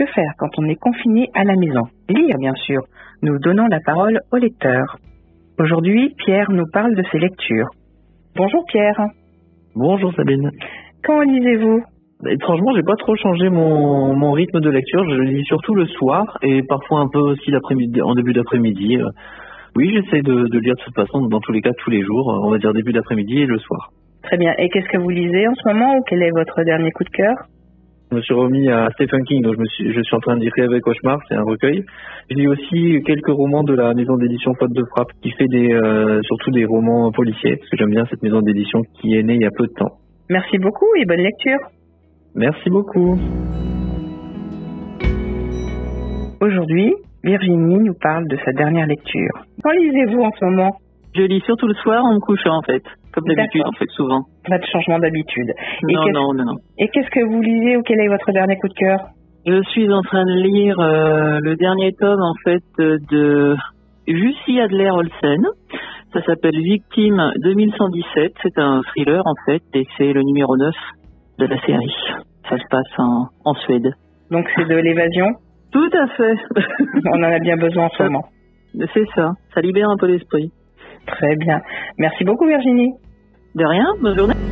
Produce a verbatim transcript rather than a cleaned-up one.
Que faire quand on est confiné à la maison? Lire, bien sûr. Nous donnons la parole au lecteur. Aujourd'hui, Pierre nous parle de ses lectures. Bonjour Pierre. Bonjour Sabine. Quand lisez-vous? Étrangement, j'ai pas trop changé mon, mon rythme de lecture. Je lis surtout le soir et parfois un peu aussi l'après-midi, en début d'après-midi. Oui, j'essaie de, de lire de toute façon, dans tous les cas, tous les jours. On va dire début d'après-midi et le soir. Très bien. Et qu'est-ce que vous lisez en ce moment ou quel est votre dernier coup de cœur? Je me suis remis à Stephen King, donc je, me suis, je suis en train de lire Rêve Cauchemar, c'est un recueil. Je lis aussi quelques romans de la maison d'édition Faute de Frappe, qui fait des, euh, surtout des romans policiers, parce que j'aime bien cette maison d'édition qui est née il y a peu de temps. Merci beaucoup et bonne lecture. Merci beaucoup. Aujourd'hui, Virginie nous parle de sa dernière lecture. Quand lisez-vous en ce moment? Je lis surtout le soir en me couchant en fait, comme d'habitude en fait, souvent. Pas de changement d'habitude. Non, non, non, non. Et qu'est-ce que vous lisez ou quel est votre dernier coup de cœur? Je suis en train de lire euh, le dernier tome en fait de Jussi Adler-Olsen. Ça s'appelle Victime deux mille cent dix-sept. C'est un thriller en fait et c'est le numéro neuf de la série. Ça se passe en, en Suède. Donc c'est de l'évasion? Tout à fait. On en a bien besoin en ce moment. C'est ça. Ça libère un peu l'esprit. Très bien. Merci beaucoup Virginie. De rien. Bonne journée.